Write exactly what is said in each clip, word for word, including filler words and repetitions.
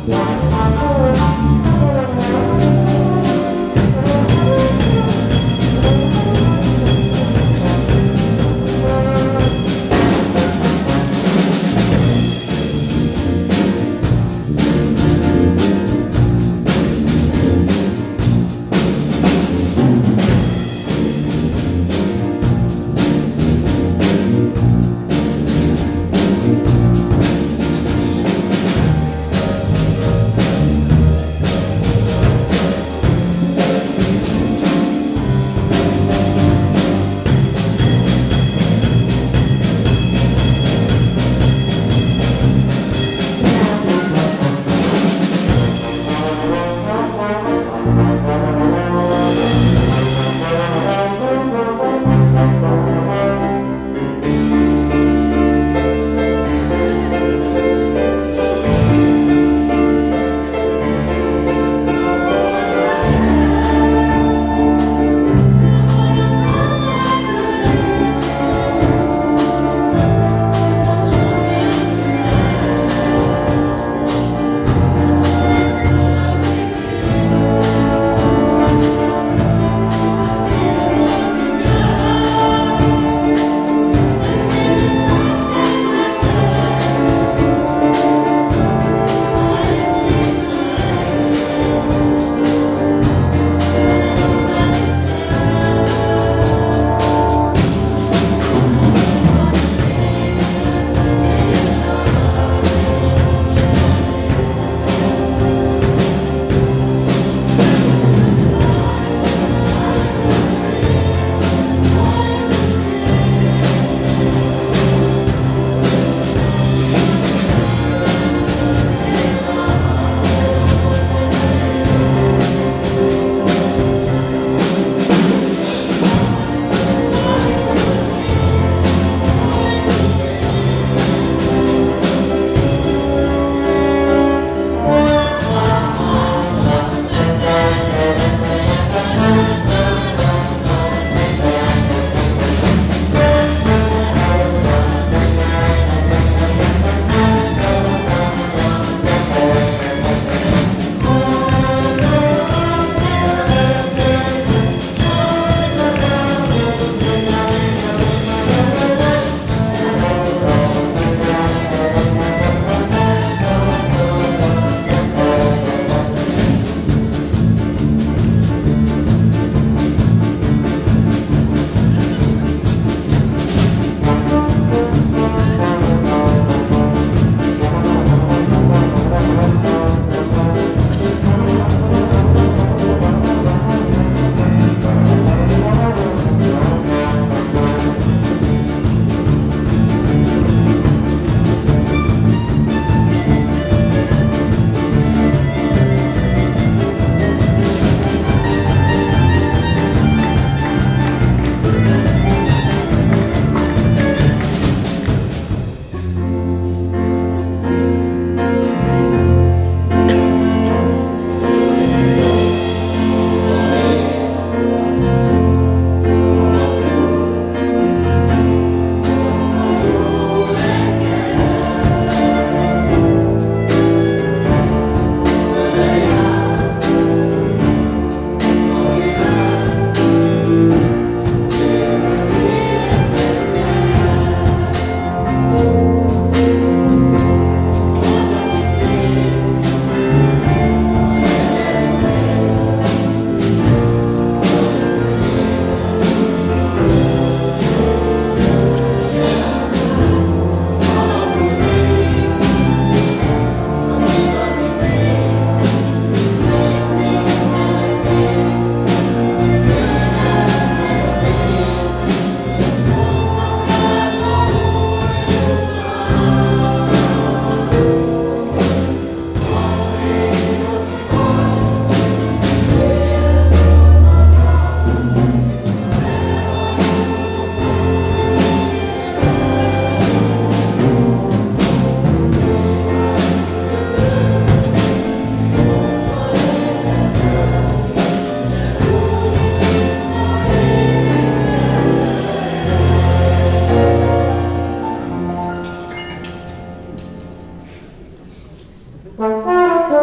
Thank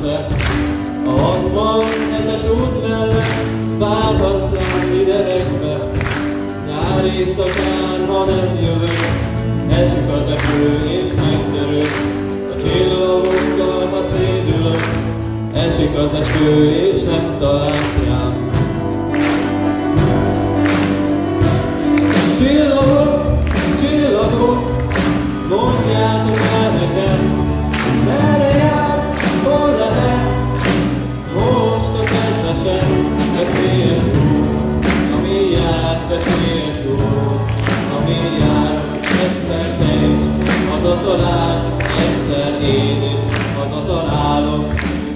messze. A hatvanhetes út mellett várhatsz rám iderekbe. Nyár éjszakán, ha nem jövök, esik az eső és megdörög. A csillagokkal, ha szédülök, esik az eső és nem találsz rám. Csillagok, csillagok, mondjátok el nekem, merre jár, hol lehet most a kedvesem. Veszélyes út, ami jársz, veszélyes út, ami jár, egyszer te is hazatalálsz, egyszer én is hazatalálok.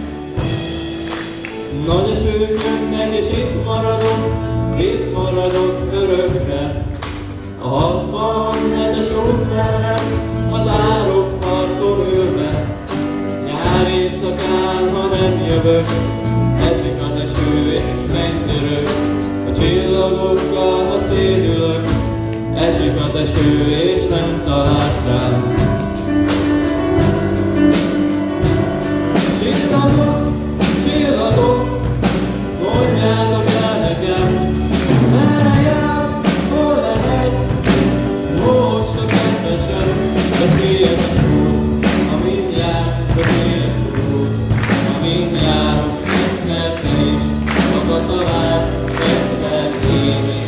Nagy esők jönnek és itt maradok, itt maradok örökre. A hatvanhetes út mellett az árokparton ülve. Nyár éjszakán, ha nem jövök, esik az eső és mennydörög. A csillagokkal, ha szédülök, esik az eső és nem találsz rám. Csillagok, csillagok, mondjátok el nekem, merre jár, hol lehet most a kedvesem. Veszélyes út, amin jár, veszélyes út, amin járok, egyszer te is hazatalálsz, egyszer én is.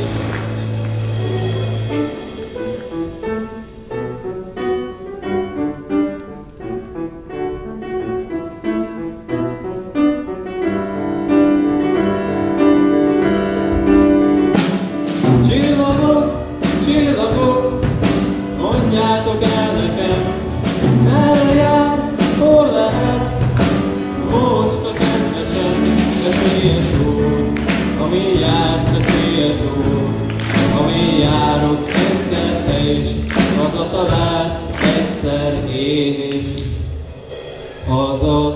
Csillagok, csillagok, mondjátok el nekem, merre jár, hol lehet most a kedvesem. Veszélyes út, amin jársz, veszélyes út, amin járok, egyszer te is hazatalálsz, egyszer én is haza.